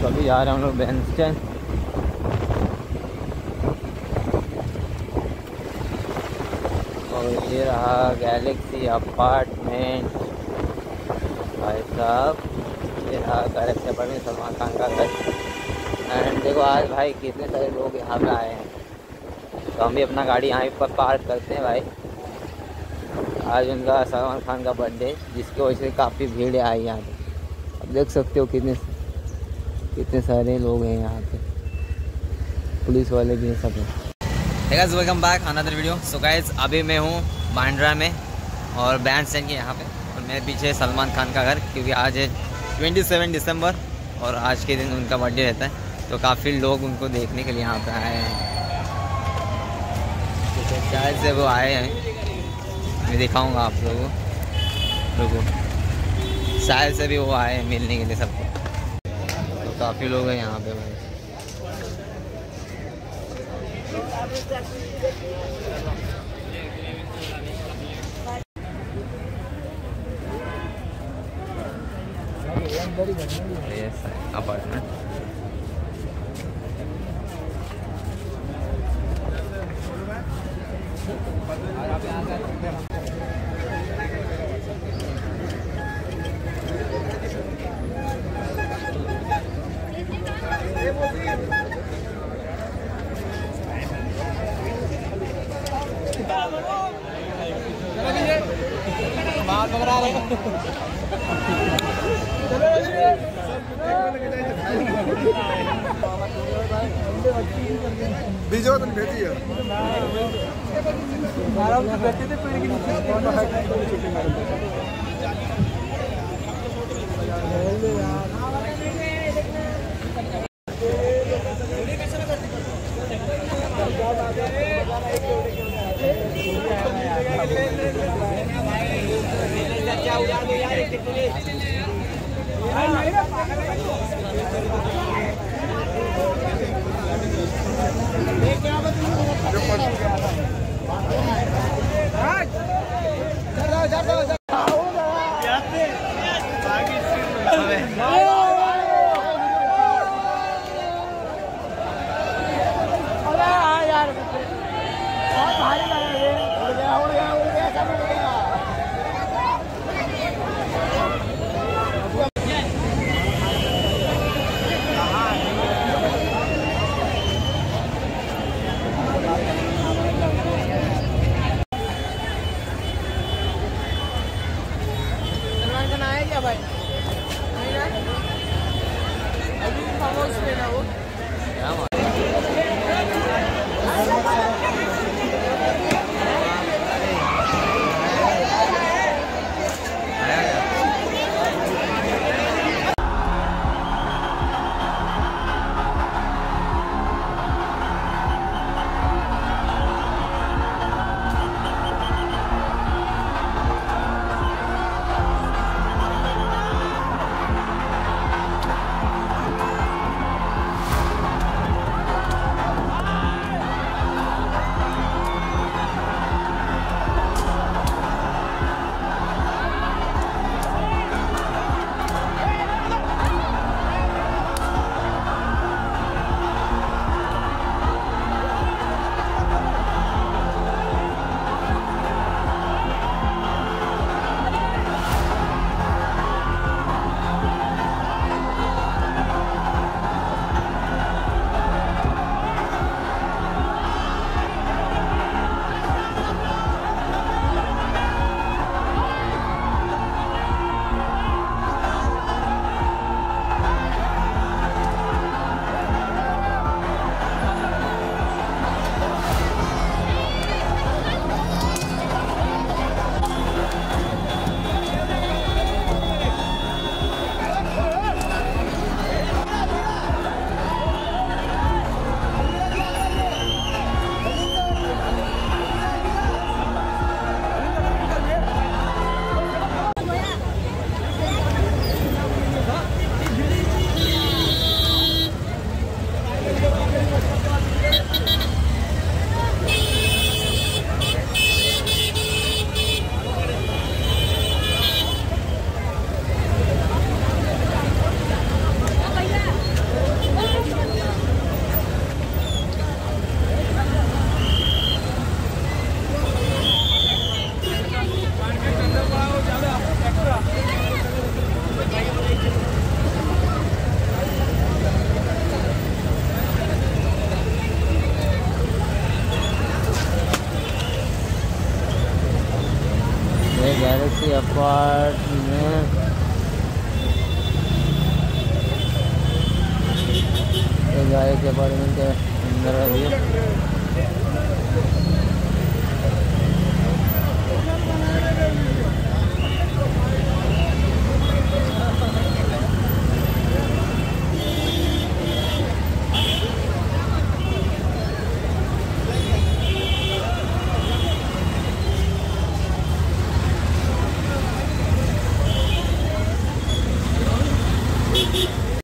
तो अभी जा रहे हैं हम लोग बैंस्टैंड। और ये रहा गैलेक्सी अपार्टमेंट भाई साहब, ये रहा गैलेक्सी अपार्टमेंट सलमान खान का घर। एंड देखो आज भाई कितने सारे लोग यहाँ पे आए हैं, तो हम भी अपना गाड़ी यहाँ पर पार्क करते हैं भाई। आज उनका सलमान खान का बर्थडे, जिसकी वजह से काफ़ी भीड़ आई यहाँ पे। अब देख सकते हो कितने सारे लोग हैं यहाँ पे, पुलिस वाले भी हैं सब हैं। Hey guys, welcome back another video. So guys, अभी मैं हूँ बांद्रा में और बैंड स्टैंड के यहाँ पे, और मेरे पीछे सलमान खान का घर, क्योंकि आज है 27 दिसंबर और आज के दिन उनका बर्थडे रहता है, तो काफ़ी लोग उनको देखने के लिए यहाँ पे आए हैं। तो शायद से वो आए हैं, मैं दिखाऊंगा आप लोगों को। शायद से भी वो आए हैं मिलने के लिए सबको, तो काफ़ी लोग हैं यहाँ पे भाई। अपार्टमेंट बीजो तो भेजी है। अपार्टमेंट के अपार्टमेंट के अंदर अभी